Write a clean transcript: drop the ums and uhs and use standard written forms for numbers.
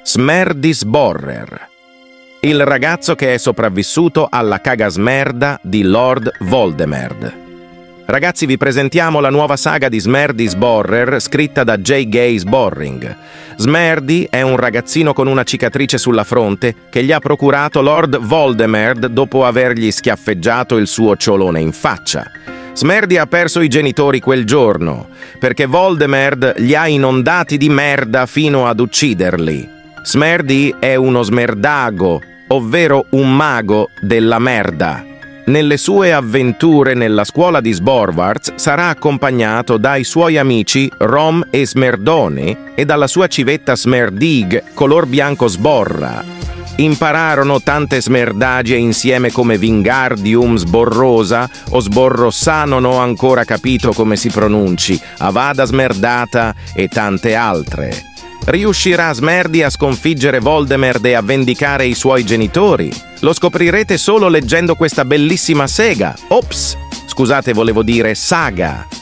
Smerdisborrer, il ragazzo che è sopravvissuto alla cagasmerda di Lord Voldemort. Ragazzi, vi presentiamo la nuova saga di Smerdisborrer scritta da J. Gaze Borring. Smerdi è un ragazzino con una cicatrice sulla fronte che gli ha procurato Lord Voldemort dopo avergli schiaffeggiato il suo ciolone in faccia. Smerdi ha perso i genitori quel giorno perché Voldemort li ha inondati di merda fino ad ucciderli. Smerdi è uno smerdago, ovvero un mago della merda. Nelle sue avventure nella scuola di Sporvarts sarà accompagnato dai suoi amici Rom e Smerdone e dalla sua civetta Smerdig, color bianco sborra. Impararono tante smerdagie insieme come Wingardium Sborrosa o Sborrossa, non ho ancora capito come si pronunci, Avada Smerdata e tante altre. Riuscirà Smerdi a sconfiggere Voldemort e a vendicare i suoi genitori? Lo scoprirete solo leggendo questa bellissima sega. Ops! Scusate, volevo dire saga.